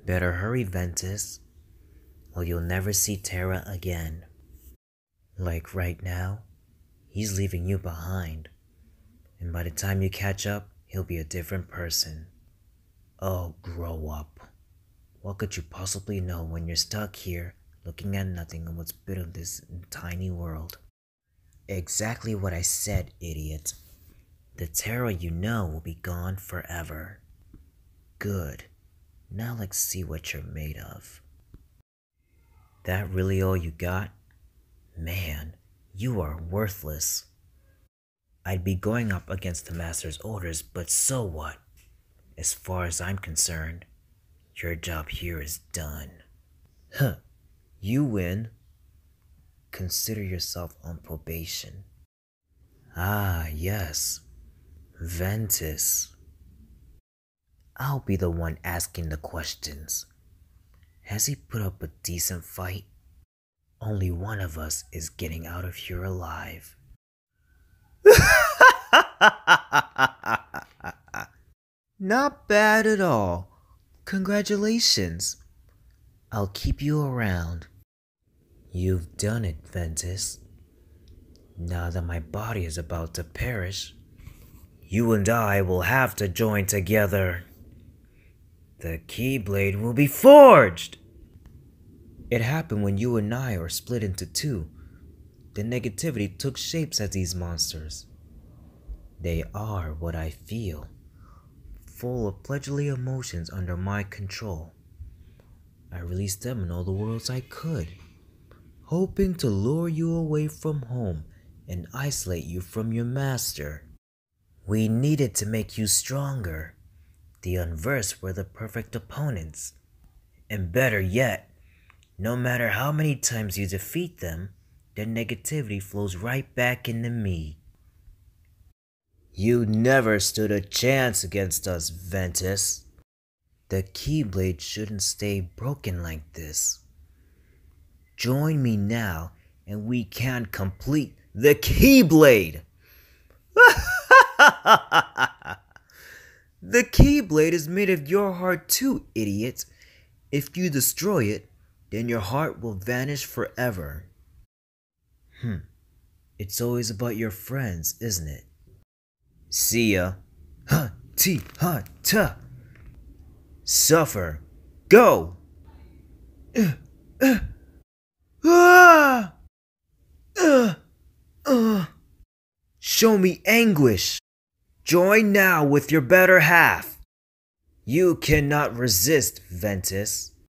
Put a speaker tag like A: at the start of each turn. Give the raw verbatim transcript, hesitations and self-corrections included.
A: Better hurry, Ventus, or you'll never see Terra again. Like right now, he's leaving you behind, and by the time you catch up, he'll be a different person. Oh, grow up. What could you possibly know when you're stuck here, looking at nothing and what's bit of this tiny world? Exactly what I said, idiot. The Terra you know will be gone forever. Good. Now let's see what you're made of. That really all you got? Man, you are worthless. I'd be going up against the Master's orders, but so what? As far as I'm concerned, your job here is done. Huh, you win. Consider yourself on probation. Ah, yes. Ventus. I'll be the one asking the questions. Has he put up a decent fight? Only one of us is getting out of here alive. Not bad at all. Congratulations. I'll keep you around. You've done it, Ventus. Now that my body is about to perish, you and I will have to join together. The Keyblade will be forged! It happened when you and I were split into two. The negativity took shapes as these monsters. They are what I feel, full of pleasurely emotions under my control. I released them in all the worlds I could, hoping to lure you away from home and isolate you from your master. We needed to make you stronger. The Unversed were the perfect opponents. And better yet, no matter how many times you defeat them, their negativity flows right back into me. You never stood a chance against us, Ventus. The Keyblade shouldn't stay broken like this. Join me now, and we can complete the Keyblade! The Keyblade is made of your heart too, idiot. If you destroy it, then your heart will vanish forever. Hmm. It's always about your friends, isn't it? See ya. Ha ti ha ta. Suffer. Go. Uh, uh, ah! uh, uh. Show me anguish. Join now with your better half. You cannot resist, Ventus.